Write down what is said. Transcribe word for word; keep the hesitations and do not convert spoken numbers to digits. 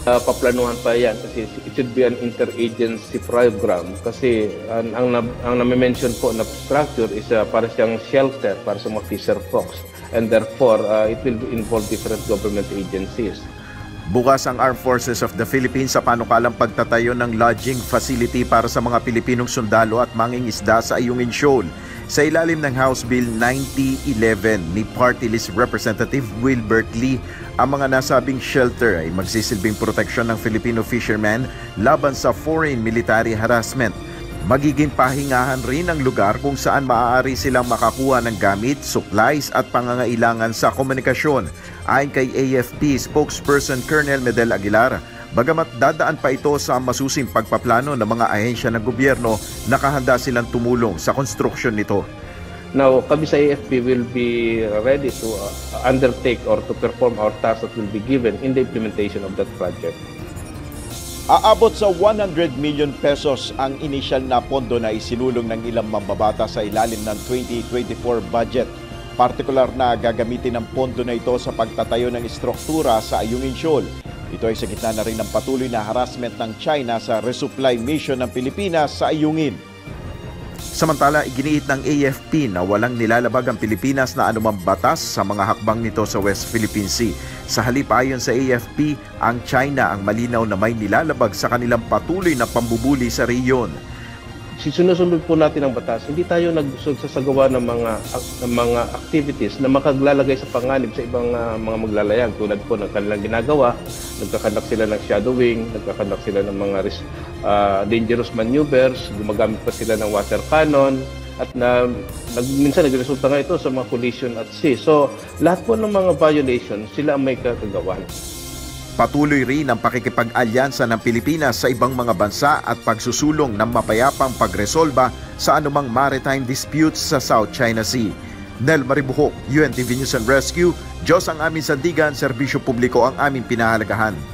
Uh, paplanuhan pa yan kasi it should be an interagency program kasi ang, ang, ang na-mention po na structure is uh, para siyang shelter para sa mga fisher folks and therefore uh, it will involve different government agencies. Bukas ang Armed Forces of the Philippines sa panukalang pagtatayo ng lodging facility para sa mga Pilipinong sundalo at mangingisda sa Ayungin Shoal. Sa ilalim ng House Bill ninety eleven ni Party List Representative Wilbert Lee, ang mga nasabing shelter ay magsisilbing proteksyon ng Filipino fishermen laban sa foreign military harassment. Magiging pahingahan rin ang lugar kung saan maaari silang makakuha ng gamit, supplies at pangangailangan sa komunikasyon. Ayon kay A F P spokesperson Colonel Medel Aguilar, bagamat dadaan pa ito sa masusing pagpaplano ng mga ahensya ng gobyerno, nakahanda silang tumulong sa konstruksyon nito. Now, kami sa A F P will be ready to uh, undertake or to perform our tasks that will be given in the implementation of that project. Aabot sa one hundred million pesos ang initial na pondo na isinulong ng ilang mambabata sa ilalim ng twenty twenty-four budget. Partikular na gagamitin ang pondo na ito sa pagtatayo ng istruktura sa Ayungin Shoal. Ito ay sa gitna na rin ng patuloy na harassment ng China sa resupply mission ng Pilipinas sa Ayungin. Samantala, iginiit ng A F P na walang nilalabag ang Pilipinas na anumang batas sa mga hakbang nito sa West Philippine Sea. Sa halip, ayon sa A F P, ang China ang malinaw na may nilalabag sa kanilang patuloy na pambubuli sa rehiyon. Sinusunod po natin ang batas. Hindi tayo nagsasagawa ng mga ng mga activities na makaglalagay sa panganib sa ibang uh, mga maglalayag tulad po ng kanilang ginagawa. Nagkakandak sila ng shadowing, nagkakandak sila ng mga uh, dangerous maneuvers, gumagamit pa sila ng water cannon at na nag, minsan nagresulta nga ito sa mga collision at sea. So lahat po ng mga violations sila ang may kagagawan. Patuloy rin ang pakikipag-alyansa ng Pilipinas sa ibang mga bansa at pagsusulong ng mapayapang pagresolba sa anumang maritime disputes sa South China Sea. Nel Maribuhok, U N T V News and Rescue, Diyos ang aming sandigan, serbisyo publiko ang aming pinahalagahan.